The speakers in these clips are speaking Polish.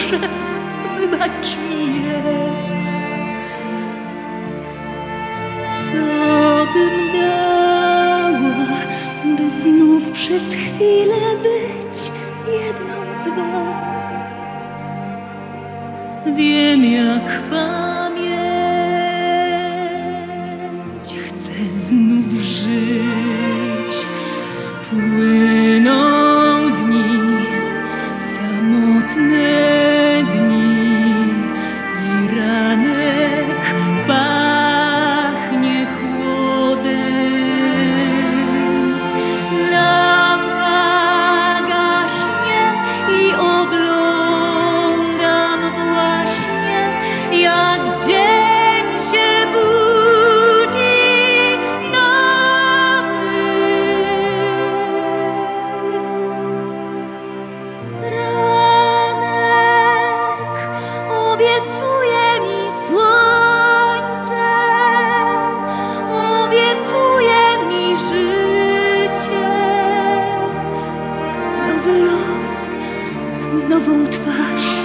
proszę, wybacz mi je. Co bym dała, by znów przez chwilę być jedną z was? Wiem, jak pamięć chcę znów żyć. Płyną dni, samotne dni i ranek pachnie chłodem. Lampa gaśnie i oglądam właśnie, jak dzień się budzi nowy. Ranek obiecuje mi słońce, obiecuje mi życie, nowy los, nową twarz.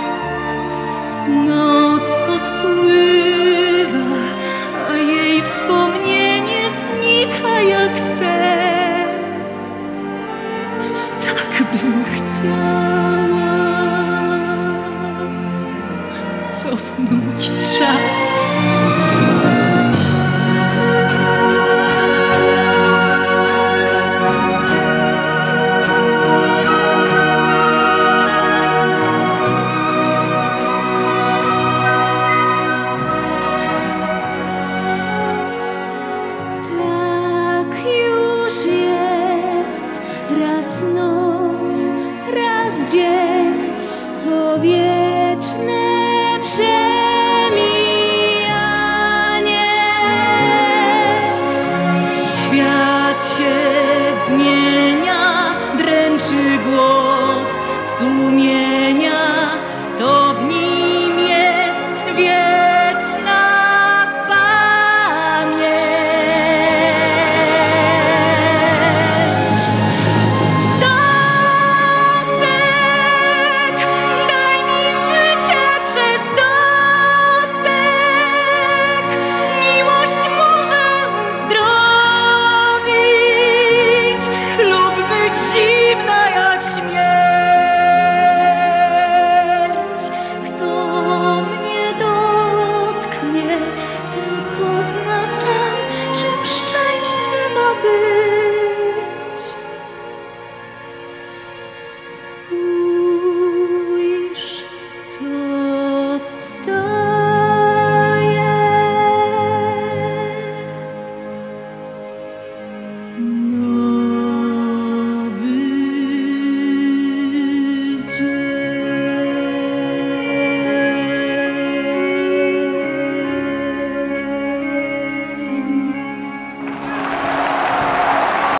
Noc odpływa, a jej wspomnienie znika jak sen. Tak bym chciała cofnąć czas.